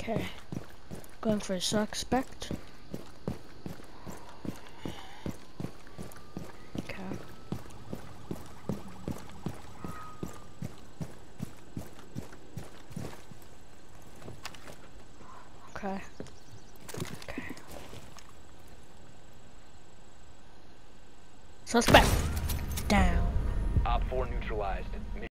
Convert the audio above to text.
Okay. Going for a suspect. Okay. Okay. Okay. Suspect down. Op 4 neutralized.